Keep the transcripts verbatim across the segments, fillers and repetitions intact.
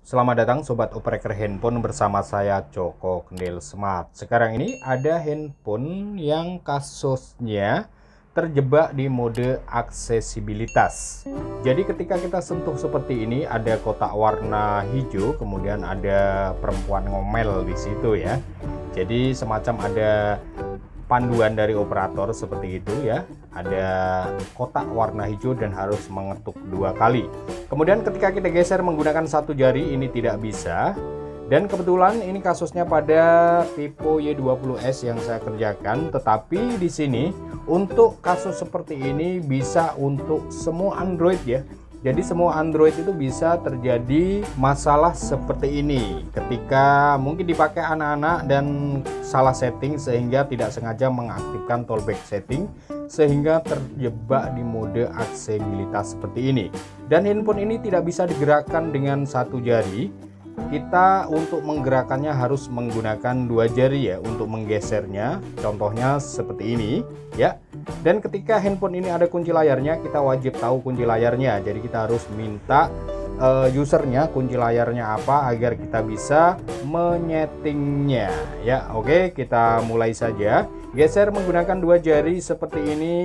Selamat datang Sobat Operator Handphone bersama saya Joko Kendil Smart. Sekarang ini ada handphone yang kasusnya terjebak di mode aksesibilitas. Jadi ketika kita sentuh seperti ini ada kotak warna hijau, kemudian ada perempuan ngomel di situ ya. Jadi semacam ada panduan dari operator seperti itu ya, ada kotak warna hijau dan harus mengetuk dua kali. Kemudian ketika kita geser menggunakan satu jari ini tidak bisa, dan kebetulan ini kasusnya pada tipe Y dua puluh S yang saya kerjakan. Tetapi di sini untuk kasus seperti ini bisa untuk semua Android ya. Jadi semua Android itu bisa terjadi masalah seperti ini ketika mungkin dipakai anak-anak dan salah setting sehingga tidak sengaja mengaktifkan tollback setting sehingga terjebak di mode aksesibilitas seperti ini. Dan handphone ini tidak bisa digerakkan dengan satu jari. Kita untuk menggerakkannya harus menggunakan dua jari ya untuk menggesernya. Contohnya seperti ini ya. Dan ketika handphone ini ada kunci layarnya, kita wajib tahu kunci layarnya. Jadi kita harus minta uh, usernya kunci layarnya apa agar kita bisa menyetingnya ya. Oke, kita mulai saja. Geser menggunakan dua jari seperti ini.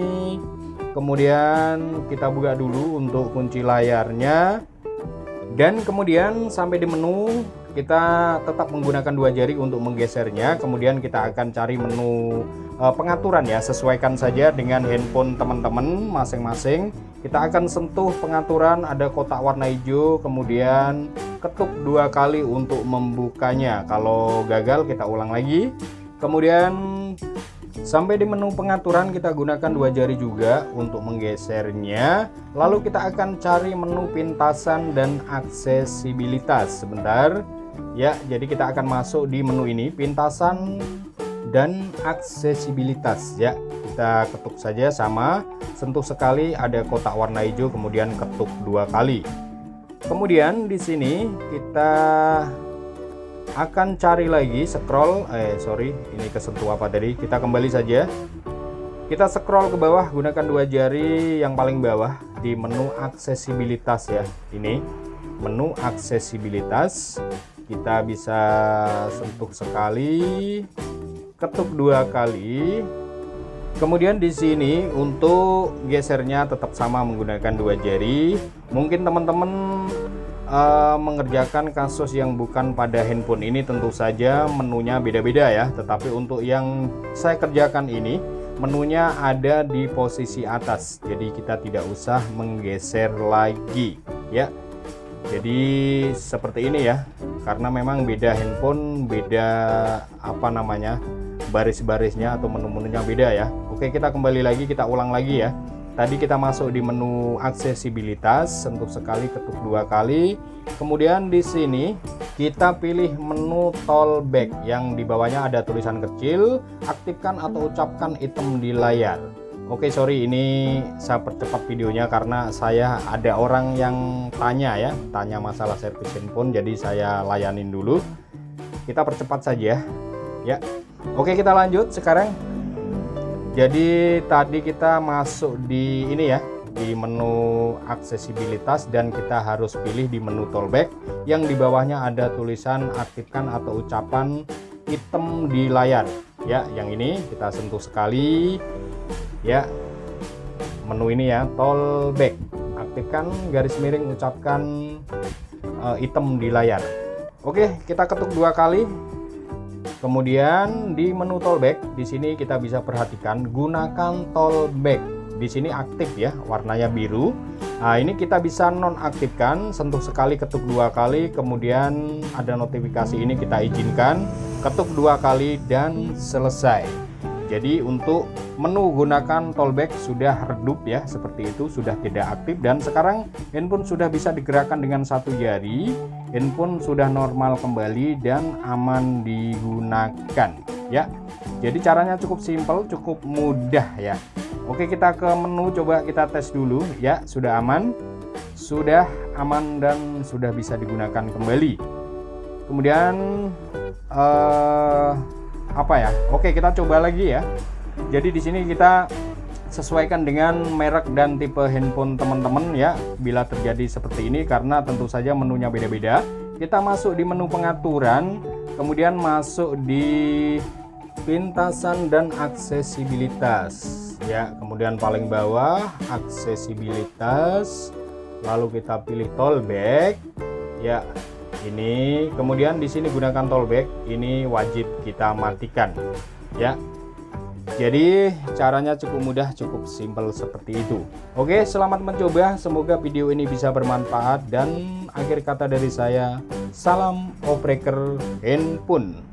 Kemudian kita buka dulu untuk kunci layarnya. Dan kemudian sampai di menu kita tetap menggunakan dua jari untuk menggesernya. Kemudian kita akan cari menu e, pengaturan ya, sesuaikan saja dengan handphone teman-teman masing-masing. Kita akan sentuh pengaturan, ada kotak warna hijau, kemudian ketuk dua kali untuk membukanya. Kalau gagal kita ulang lagi. Kemudian sampai di menu pengaturan kita gunakan dua jari juga untuk menggesernya. Lalu kita akan cari menu pintasan dan aksesibilitas. Sebentar ya, jadi kita akan masuk di menu ini, pintasan dan aksesibilitas ya. Kita ketuk saja, sama sentuh sekali, ada kotak warna hijau, kemudian ketuk dua kali. Kemudian di sini kita akan cari lagi, scroll eh sorry ini kesentuh apa tadi, kita kembali saja, kita scroll ke bawah gunakan dua jari yang paling bawah di menu aksesibilitas ya. Ini menu aksesibilitas, kita bisa sentuh sekali, ketuk dua kali. Kemudian di sini untuk gesernya tetap sama menggunakan dua jari. Mungkin teman-teman Uh, mengerjakan kasus yang bukan pada handphone ini tentu saja menunya beda-beda ya. Tetapi untuk yang saya kerjakan ini menunya ada di posisi atas, jadi kita tidak usah menggeser lagi ya. Jadi seperti ini ya, karena memang beda handphone, beda apa namanya baris-barisnya atau menu-menunya beda ya. Oke, kita kembali lagi, kita ulang lagi ya. Tadi kita masuk di menu aksesibilitas, sentuh sekali, ketuk dua kali. Kemudian di sini kita pilih menu tollback yang di bawahnya ada tulisan kecil, aktifkan atau ucapkan item di layar. Oke, sorry ini saya percepat videonya karena saya ada orang yang tanya ya, tanya masalah servis handphone, jadi saya layanin dulu. Kita percepat saja ya. Oke, kita lanjut sekarang. Jadi tadi kita masuk di ini ya, di menu aksesibilitas, dan kita harus pilih di menu tollback yang di bawahnya ada tulisan aktifkan atau ucapan item di layar ya. Yang ini kita sentuh sekali ya, menu ini ya, tollback, aktifkan garis miring ucapkan uh, item di layar. Oke, kita ketuk dua kali. Kemudian di menu tollback di sini kita bisa perhatikan gunakan tollback. Di sini aktif ya, warnanya biru. Nah, ini kita bisa nonaktifkan, sentuh sekali, ketuk dua kali, kemudian ada notifikasi ini kita izinkan, ketuk dua kali dan selesai. Jadi untuk menu gunakan tollback sudah redup ya, seperti itu, sudah tidak aktif, dan sekarang handphone sudah bisa digerakkan dengan satu jari. Handphone sudah normal kembali dan aman digunakan ya. Jadi caranya cukup simpel, cukup mudah ya. Oke, kita ke menu, coba kita tes dulu ya. Sudah aman, sudah aman dan sudah bisa digunakan kembali. Kemudian eh, apa ya? Oke, kita coba lagi ya. Jadi di sini kita sesuaikan dengan merek dan tipe handphone teman-teman ya bila terjadi seperti ini, karena tentu saja menunya beda-beda. kita masuk di menu pengaturan, kemudian masuk di pintasan dan aksesibilitas ya, kemudian paling bawah aksesibilitas, lalu kita pilih tollback ya. Ini kemudian di sini gunakan tollback, ini wajib kita matikan ya. Jadi caranya cukup mudah, cukup simpel seperti itu. Oke, selamat mencoba, semoga video ini bisa bermanfaat, dan akhir kata dari saya, salam opreker handphone.